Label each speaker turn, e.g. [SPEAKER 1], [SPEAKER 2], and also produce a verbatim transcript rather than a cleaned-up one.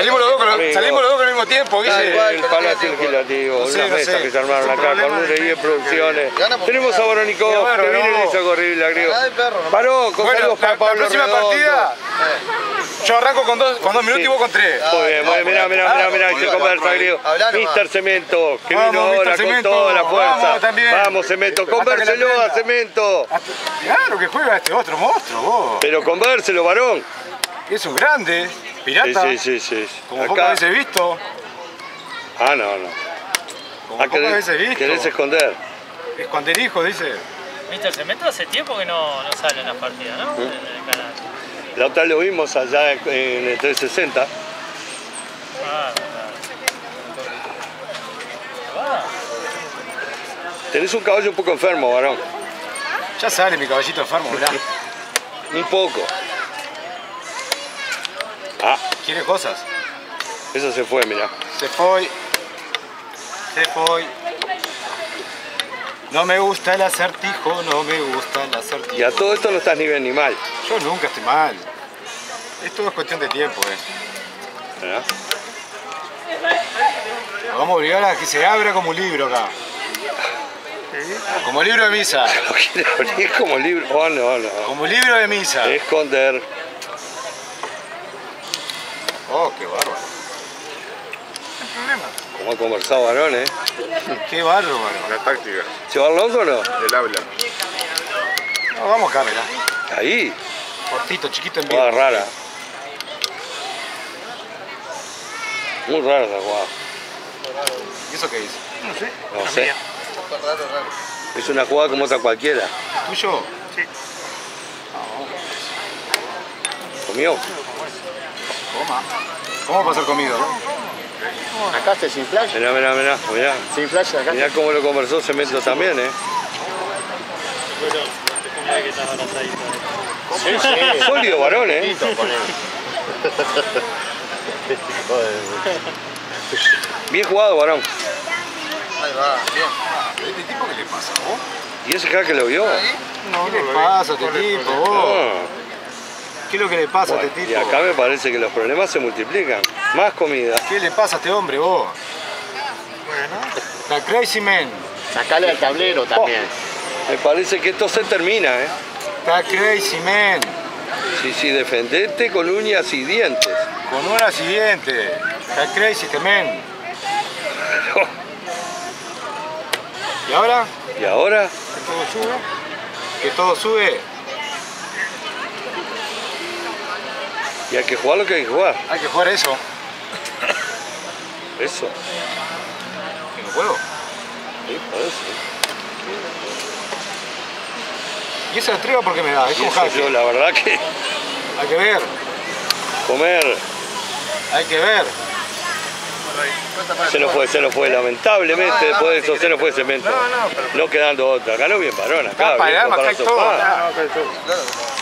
[SPEAKER 1] Salimos los dos con,
[SPEAKER 2] Amigos.
[SPEAKER 1] salimos los dos con el mismo tiempo, Guille.
[SPEAKER 2] El Palacio Legislativo,
[SPEAKER 1] No sé,
[SPEAKER 2] unas
[SPEAKER 1] no
[SPEAKER 2] mesas
[SPEAKER 1] sé.
[SPEAKER 2] que se armaron acá con Lure y Producciones. Tenemos a Boronikov,
[SPEAKER 1] Qué bárbaro,
[SPEAKER 2] que viene
[SPEAKER 1] no.
[SPEAKER 2] y le hizo horrible, agrego.
[SPEAKER 3] Ay, perro, no.
[SPEAKER 2] Paró, con
[SPEAKER 1] Bueno,
[SPEAKER 2] saludos
[SPEAKER 1] la,
[SPEAKER 2] para
[SPEAKER 1] la
[SPEAKER 2] Pablo
[SPEAKER 1] próxima
[SPEAKER 2] Redondo.
[SPEAKER 1] partida, yo arranco con dos, con dos minutos
[SPEAKER 2] Sí.
[SPEAKER 1] y vos con tres.
[SPEAKER 2] Muy bien, muy bien, mirá, mirá, mirá, mirá, ahí se conversa, agrego.
[SPEAKER 3] Hablá nomás.
[SPEAKER 2] mister Cemento, que
[SPEAKER 1] Vamos,
[SPEAKER 2] vino ahora
[SPEAKER 1] mister
[SPEAKER 2] con
[SPEAKER 1] Cemento,
[SPEAKER 2] toda la fuerza.
[SPEAKER 1] vamos también.
[SPEAKER 2] Vamos, Cemento,
[SPEAKER 1] Hasta que la
[SPEAKER 2] convérselo a
[SPEAKER 1] prenda.
[SPEAKER 2] Cemento.
[SPEAKER 1] Hasta- Claro que juega este otro monstruo, vos.
[SPEAKER 2] Pero convérselo, varón.
[SPEAKER 1] Es un grande, pirata.
[SPEAKER 2] Sí, sí, sí, sí.
[SPEAKER 1] Como pocas
[SPEAKER 2] Acá.
[SPEAKER 1] veces visto.
[SPEAKER 2] Ah, no, no.
[SPEAKER 1] Como
[SPEAKER 2] Ah,
[SPEAKER 1] pocas
[SPEAKER 2] querés,
[SPEAKER 1] veces visto.
[SPEAKER 2] querés esconder.
[SPEAKER 1] Esconderijo, dice.
[SPEAKER 4] mister Cemento hace tiempo que no, no sale en las partidas, ¿no? En el canal.
[SPEAKER 2] La otra lo vimos allá en el trescientos sesenta.
[SPEAKER 4] Ah, verdad.
[SPEAKER 2] Tenés un caballo un poco enfermo, varón.
[SPEAKER 1] Ya sale mi caballito enfermo, mirá.
[SPEAKER 2] Un poco. Ah,
[SPEAKER 1] Quiere cosas.
[SPEAKER 2] eso se fue, mirá.
[SPEAKER 1] Se fue. Se fue. No me gusta el acertijo, no me gusta el acertijo.
[SPEAKER 2] Y a todo esto no estás ni bien ni mal.
[SPEAKER 1] Yo nunca estoy mal. Esto es cuestión de tiempo, eh.
[SPEAKER 2] ¿Verdad?
[SPEAKER 1] Lo vamos a obligar a que se abra como un libro acá. Como libro de misa.
[SPEAKER 2] Lo quiere abrir como libro. Oh, no, no.
[SPEAKER 1] Como libro de misa.
[SPEAKER 2] Esconder.
[SPEAKER 1] Oh, qué bárbaro.
[SPEAKER 2] Como ha conversado varón, ¿eh?
[SPEAKER 1] Qué bárbaro.
[SPEAKER 5] La táctica,
[SPEAKER 2] ¿Llevar loco o no?
[SPEAKER 5] el habla.
[SPEAKER 1] No, vamos acá, mirá.
[SPEAKER 2] Ahí.
[SPEAKER 1] Cortito, chiquito en vivo.
[SPEAKER 2] Jugada rara. Muy rara la jugada.
[SPEAKER 1] ¿Y eso qué dice? No sé.
[SPEAKER 2] No sé. Es una jugada como otra cualquiera.
[SPEAKER 1] ¿Tuyo? Sí.
[SPEAKER 2] ¿Comió?
[SPEAKER 1] Toma. ¿Cómo va a ser comido?
[SPEAKER 3] Acá está sin flash.
[SPEAKER 2] Mirá, mirá, mirá. Mirá,
[SPEAKER 3] Sin flash acá.
[SPEAKER 2] mirá cómo lo conversó Cemento también, ¿eh?
[SPEAKER 3] Sí, sí.
[SPEAKER 2] Sólido varón, ¿eh? Bien jugado, varón.
[SPEAKER 3] Ahí va, bien.
[SPEAKER 1] ¿Este tipo qué le pasa, vos?
[SPEAKER 2] ¿Y ese hack que lo vio?
[SPEAKER 1] No, ¿qué le pasa a este tipo, vos?
[SPEAKER 2] Ah,
[SPEAKER 1] ¿Qué es lo que le pasa a
[SPEAKER 2] bueno,
[SPEAKER 1] este
[SPEAKER 2] y
[SPEAKER 1] tipo?
[SPEAKER 2] acá me parece que los problemas se multiplican. Más comida.
[SPEAKER 1] ¿Qué le pasa a este hombre, vos? Bueno. Está crazy man.
[SPEAKER 3] Sacale al tablero también.
[SPEAKER 2] Me parece que esto se termina, ¿eh?
[SPEAKER 1] Está crazy man.
[SPEAKER 2] Sí, sí, defendete con uñas y dientes.
[SPEAKER 1] Con una siguiente. Está crazy este man. ¿Y ahora?
[SPEAKER 2] Y ahora,
[SPEAKER 1] ¿Que todo sube? ¿Que todo sube?
[SPEAKER 2] y hay que jugar lo que hay que jugar.
[SPEAKER 1] Hay que jugar eso.
[SPEAKER 2] Eso.
[SPEAKER 1] ¿Que no juego?
[SPEAKER 2] Sí, por eso.
[SPEAKER 1] ¿Y esa entrega por qué me da? Es
[SPEAKER 2] Y
[SPEAKER 1] como
[SPEAKER 2] eso
[SPEAKER 1] jaque.
[SPEAKER 2] yo, la verdad que
[SPEAKER 1] Hay que ver.
[SPEAKER 2] comer
[SPEAKER 1] Hay que ver.
[SPEAKER 2] se nos fue, se nos fue, lamentablemente después de eso se nos fue Cemento.
[SPEAKER 1] No, no, pero-
[SPEAKER 2] No quedando otra. Ganó bien Parón acá.
[SPEAKER 1] Está para
[SPEAKER 2] bien
[SPEAKER 1] allá,
[SPEAKER 2] con
[SPEAKER 1] acá hay
[SPEAKER 2] Palacio
[SPEAKER 1] todo.
[SPEAKER 2] Paz.
[SPEAKER 1] acá.